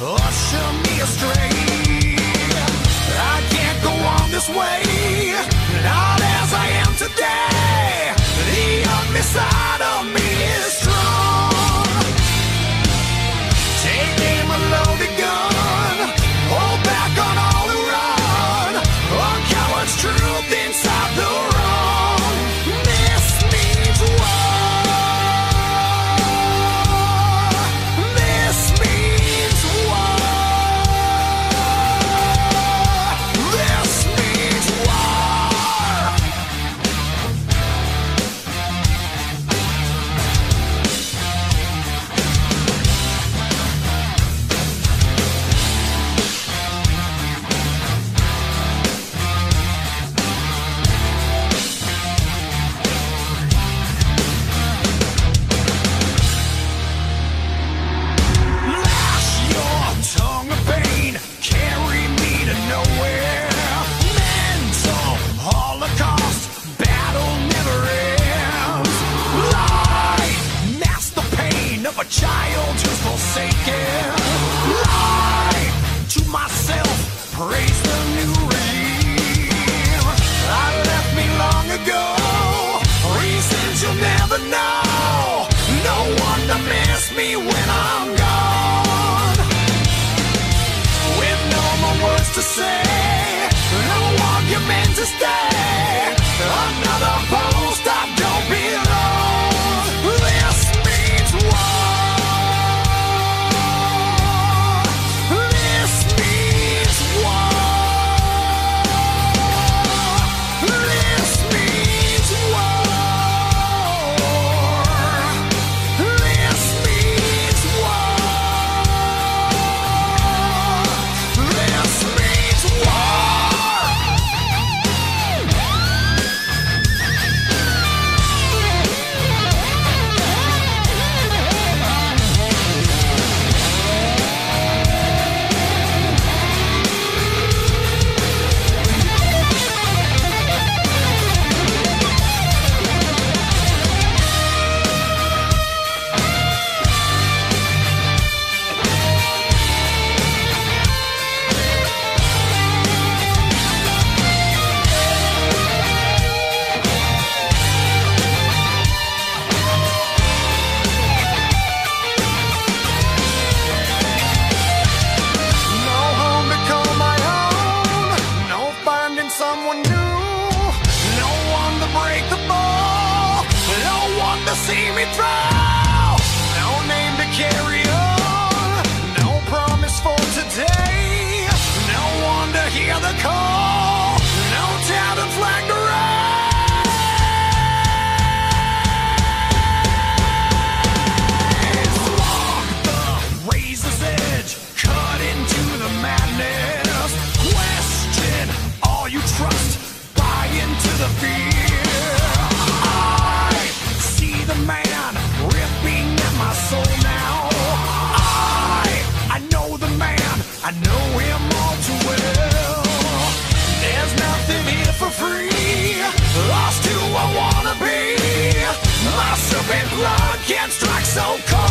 usher me astray. I can't go on this way, not as I am today. The ugly side of me is strong. Take aim a loaded gun, hold back on all who run. A coward's truth inside the wrong. This means war. This means war. This means war. Lash your tongue of pain, carry me to nowhere. Mental holocaust, battle never ends. Lie, mask the pain of a child who's forsaken. Lie to myself, praise the new regime. I left me long ago, reasons you'll never know. No one to miss me when I'm gone. With no more words to say, no argument to stay. Another post I don't belong. This means war. This means war. This means war. This means war. This means war. No home to call my own, no finding someone new, no one to break the ball, no one to see me through, no name to carry on, no promise for today, no one to hear the call, no tattered flag to raise. Walk the razor's edge, cut into the madness. Question all you trust, buy into the fear. I see the man ripping at my soul now. I know the man, I know him all too well. There's nothing here for free, lost who I wanna be. My serpent blood can't strike so cold.